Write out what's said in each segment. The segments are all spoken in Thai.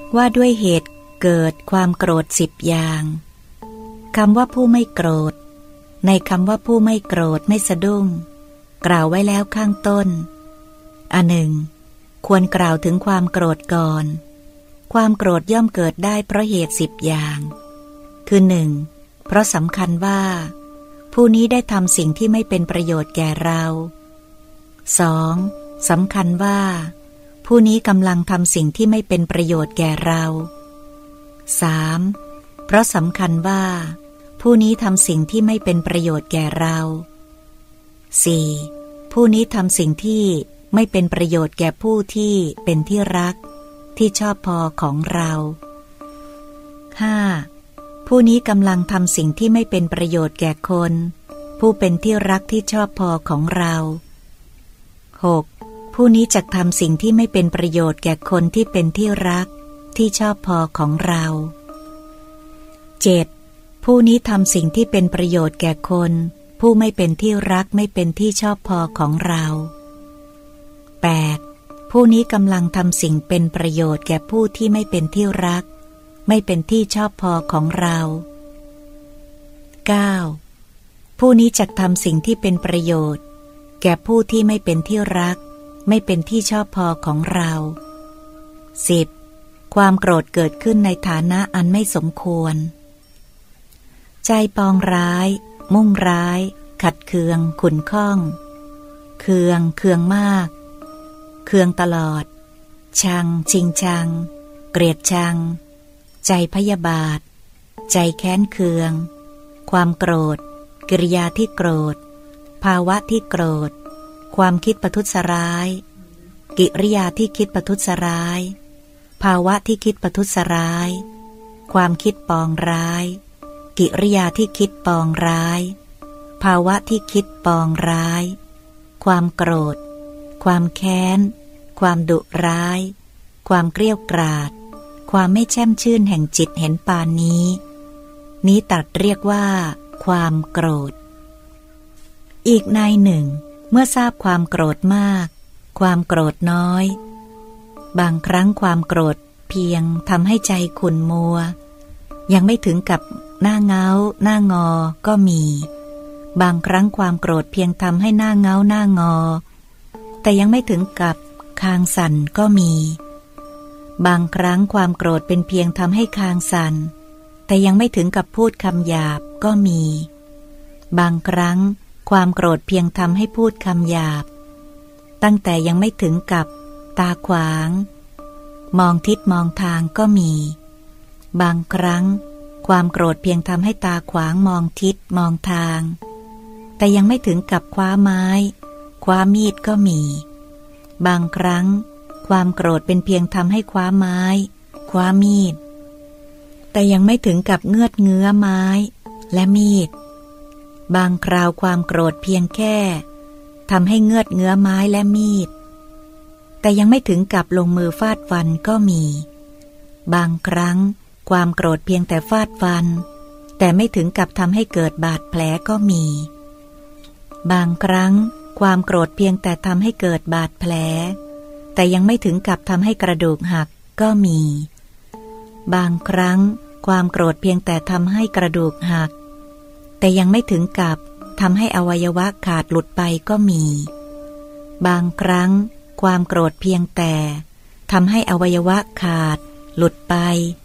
ว่าด้วยเหตุเกิดความโกรธ10 อย่างคำว่าผู้ไม่โกรธในคำว่าผู้ไม่โกรธไม่สะดุ้งกล่าวไว้แล้วข้างต้นอันหนึ่งควรกล่าวถึงความโกรธก่อนความโกรธย่อมเกิดได้เพราะเหตุ10 อย่างคือ 1. เพราะสำคัญว่าผู้นี้ได้ทำสิ่งที่ไม่เป็นประโยชน์แก่เรา 2. สำคัญว่าผู้นี้กำลังทำสิ่งที่ไม่เป็นประโยชน์แก่เรา 3. เพราะสำคัญว่าผู้นี้ทำสิ่งที่ไม่เป็นประโยชน์แก่เรา 4. ผู้นี้ทำสิ่งที่ไม่เป็นประโยชน์แก่ผู้ที่เป็นที่รักที่ชอบพอของเรา 5. ผู้นี้กำลังทำสิ่งที่ไม่เป็นประโยชน์แก่คนผู้เป็นที่รักที่ชอบพอของเรา 6. ผู้นี้จะทำสิ่งที่ไม่เป็นประโยชน์แก่คนที่เป็นที่รักที่ชอบพอของเรา 7. ผู้นี้ทำสิ่งที่เป็นประโยชน์แก่คนผู้ไม่เป็นที่รักไม่เป็นที่ชอบพอของเรา 8. ผู้นี้กำลังทำสิ่งเป็นประโยชน์แก่ผู้ที่ไม่เป็นที่รักไม่เป็นที่ชอบพอของเรา 9. ผู้นี้จะทำสิ่งที่เป็นประโยชน์แก่ผู้ที่ไม่เป็นที่รักไม่เป็นที่ชอบพอของเรา 10. ความโกรธเกิดขึ้นในฐานะอันไม่สมควรใจปองร้ายมุ่งร้ายขัดเคืองขุ่นข้องเคืองมากเคืองตลอดชังชิงชังเกลียดชังใจพยาบาทใจแค้นเคืองความโกรธกิริยาที่โกรธภาวะที่โกรธความคิดประทุษร้ายกิริยาที่คิดประทุษร้ายภาวะที่คิดประทุษร้ายความคิดปองร้ายกิริยาที่คิดปองร้ายภาวะที่คิดปองร้ายความโกรธความแค้นความดุร้ายความเกรี้ยวกราดความไม่แช่มชื่นแห่งจิตเห็นปานนี้ตรัสเรียกว่าความโกรธอีกในหนึ่งเมื่อทราบความโกรธมากความโกรธน้อยบางครั้งความโกรธเพียงทำให้ใจขุ่นมัวยังไม่ถึงกับหน้าเงาหน้างอก็มีบางครั้งความโกรธเพียงทำให้หน้าเงาหน้างอแต่ยังไม่ถึงกับคางสั่นก็มีบางครั้งความโกรธเป็นเพียงทำให้คางสั่นแต่ยังไม่ถึงกับพูดคำหยาบก็มีบางครั้งความโกรธเพียงทำให้พูดคำหยาบตั้งแต่ยังไม่ถึงกับตาขวางมองทิศมองทางก็มีบางครั้งความโกรธเพียงทำให้ตาขวางมองทิศมองทางแต่ยังไม่ถึงกับคว้าไม้คว้ามีดก็มีบางครั้งความโกรธเป็นเพียงทำให้คว้าไม้คว้ามีดแต่ยังไม่ถึงกับเงื้อเงื้อไม้และมีดบางคราวความโกรธเพียงแค่ทำให้เงื้อเงื้อไม้และมีดแต่ยังไม่ถึงกับลงมือฟาดฟันก็มีบางครั้งความโกรธเพียงแต่ฟาดฟันแต่ไม่ถึงกับทำให้เกิดบาดแผลก็มีบางครั้งความโกรธเพียงแต่ทำให้เกิดบาดแผลแต่ยังไม่ถึงกับทำให้กระดูกหักก็มีบางครั้งความโกรธเพียงแต่ทำให้กระดูกหักแต่ยังไม่ถึงกับทำให้อวัยวะขาดหลุดไปก็มีบางครั้งความโกรธเพียงแต่ทำให้อวัยวะขาดหลุดไป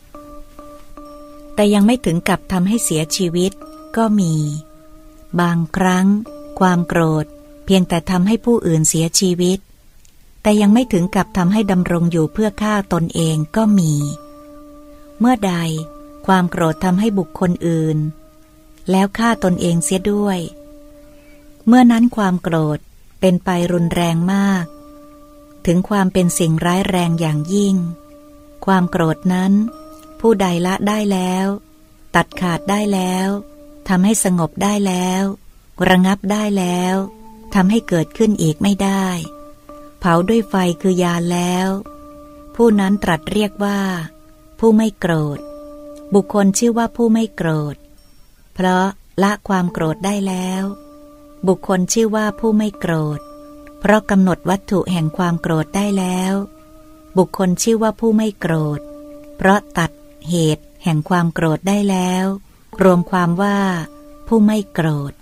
แต่ยังไม่ถึงกับทำให้เสียชีวิตก็มีบางครั้งความโกรธเพียงแต่ทำให้ผู้อื่นเสียชีวิตแต่ยังไม่ถึงกับทำให้ดำรงอยู่เพื่อฆ่าตนเองก็มีเมื่อใดความโกรธทำให้บุคคลอื่นแล้วฆ่าตนเองเสียด้วยเมื่อนั้นความโกรธเป็นไปรุนแรงมากถึงความเป็นสิ่งร้ายแรงอย่างยิ่งความโกรธนั้นผู้ใดละได้แล้วตัดขาดได้แล้วทำให้สงบได้แล้วระงับได้แล้วทำให้เกิดขึ้นอีกไม่ได้เผาด้วยไฟคือยาแล้วผู้นั้นตรัสเรียกว่าผู้ไม่โกรธบุคคลชื่อว่าผู้ไม่โกรธเพราะละความโกรธได้แล้วบุคคลชื่อว่าผู้ไม่โกรธเพราะกำหนดวัตถุแห่งความโกรธได้แล้วบุคคลชื่อว่าผู้ไม่โกรธเพเพราะตัดเหตุแห่งความโกรธได้แล้วรวมความว่าผู้ไม่โกรธ